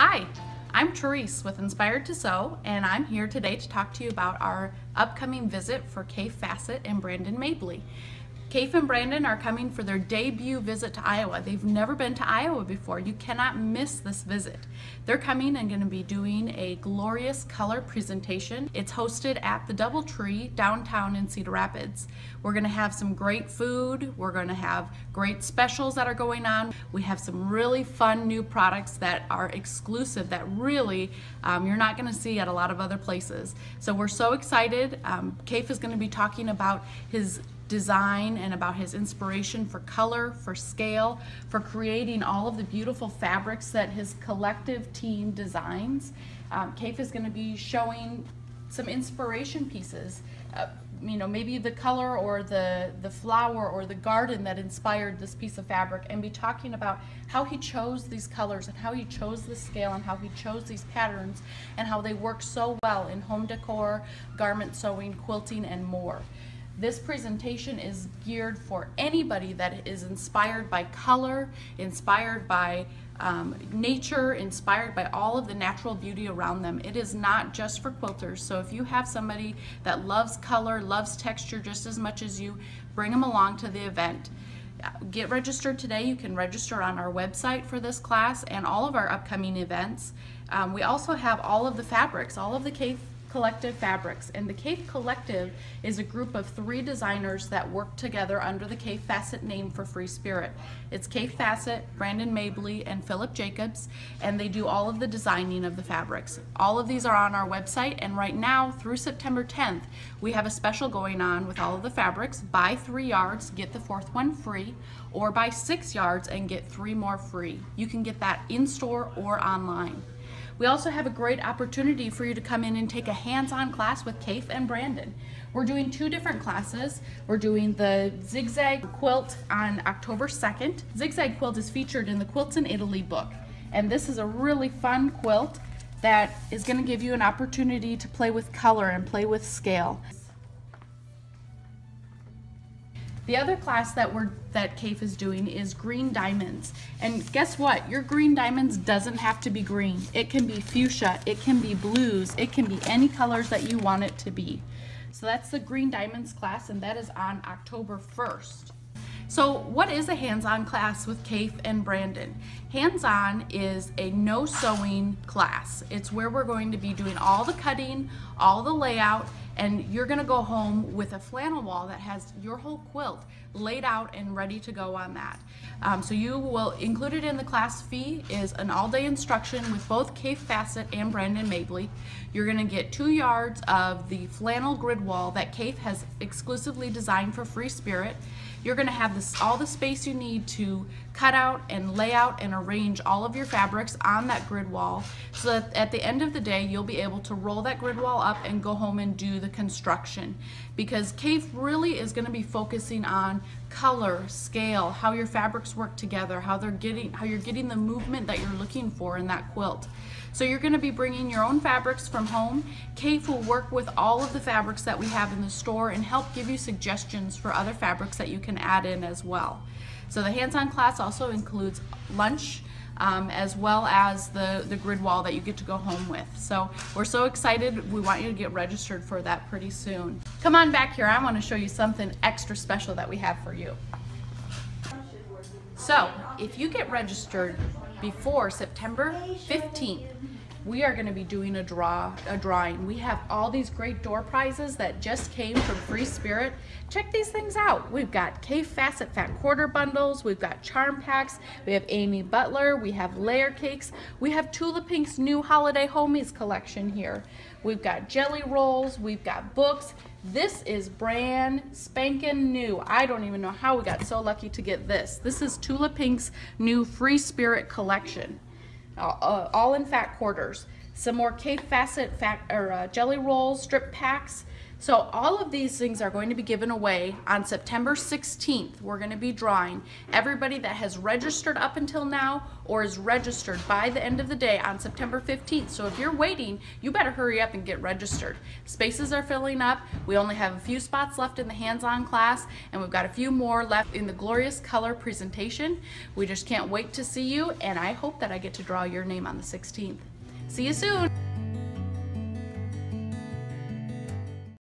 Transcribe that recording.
Hi, I'm Therese with Inspired to Sew, and I'm here today to talk to you about our upcoming visit for Kaffe Fassett and Brandon Mabley. Kaffe and Brandon are coming for their debut visit to Iowa. They've never been to Iowa before. You cannot miss this visit. They're coming and going to be doing a glorious color presentation. It's hosted at the DoubleTree downtown in Cedar Rapids. We're going to have some great food. We're going to have great specials that are going on. We have some really fun new products that are exclusive that really you're not going to see at a lot of other places. So we're so excited. Kaffe is going to be talking about his design and about his inspiration for color, for scale, for creating all of the beautiful fabrics that his collective team designs. Kaffe is going to be showing some inspiration pieces, you know, maybe the color or the flower or the garden that inspired this piece of fabric, and be talking about how he chose these colors and how he chose the scale and how he chose these patterns and how they work so well in home decor, garment sewing, quilting, and more. This presentation is geared for anybody that is inspired by color, inspired by nature, inspired by all of the natural beauty around them. It is not just for quilters. So if you have somebody that loves color, loves texture just as much as you, bring them along to the event. Get registered today. You can register on our website for this class and all of our upcoming events. We also have all of the fabrics, all of the Kaffe Collective fabrics, and the Kaffe Collective is a group of 3 designers that work together under the Kaffe Fassett name for free spirit. It's Kaffe Fassett, Brandon Mabley, and Philip Jacobs, and they do all of the designing of the fabrics. All of these are on our website, and right now through September 10th we have a special going on with all of the fabrics. Buy 3 yards, get the 4th one free, or buy 6 yards and get 3 more free. You can get that in store or online. We also have a great opportunity for you to come in and take a hands-on class with Kaffe and Brandon. We're doing 2 different classes. We're doing the zigzag quilt on October 2nd. Zigzag quilt is featured in the Quilts in Italy book, and this is a really fun quilt that is going to give you an opportunity to play with color and play with scale. The other class that Kaffe is doing is green diamonds. And guess what? Your green diamonds doesn't have to be green. It can be fuchsia, it can be blues, it can be any colors that you want it to be. So that's the green diamonds class, and that is on October 1st. So what is a hands-on class with Kaffe and Brandon? Hands-on is a no sewing class. It's where we're going to be doing all the cutting, all the layout, and you're going to go home with a flannel wall that has your whole quilt laid out and ready to go on that. So you will, included in the class fee is an all-day instruction with both Kaffe Fassett and Brandon Mabley. You're going to get 2 yards of the flannel grid wall that Kaffe has exclusively designed for free spirit. You're going to have all the space you need to cut out and lay out and arrange all of your fabrics on that grid wall, so that at the end of the day you'll be able to roll that grid wall up and go home and do the construction. Because Kaffe really is going to be focusing on color, scale, how your fabrics work together, how you're getting the movement that you're looking for in that quilt. So you're going to be bringing your own fabrics from home. Kaffe will work with all of the fabrics that we have in the store and help give you suggestions for other fabrics that you can add in as well. So the hands-on class also includes lunch, as well as the grid wall that you get to go home with. So we're so excited. We want you to get registered for that pretty soon. Come on back here. I want to show you something extra special that we have for you. So if you get registered before September 15th, we are going to be doing a drawing. We have all these great door prizes that just came from Free Spirit. Check these things out. We've got Kaffe Fassett Fat Quarter Bundles, we've got charm packs, we have Amy Butler, we have layer cakes, we have Tula Pink's new Holiday Homies collection here. We've got jelly rolls, we've got books. This is brand spanking new. I don't even know how we got so lucky to get this. This is Tula Pink's new Free Spirit collection. All in fat quarters. Some more Kaffe Fassett jelly rolls, strip packs. So all of these things are going to be given away on September 16th. We're going to be drawing everybody that has registered up until now or is registered by the end of the day on September 15th. So if you're waiting, you better hurry up and get registered. Spaces are filling up. We only have a few spots left in the hands-on class, and we've got a few more left in the glorious color presentation. We just can't wait to see you, and I hope that I get to draw your name on the 16th. See you soon.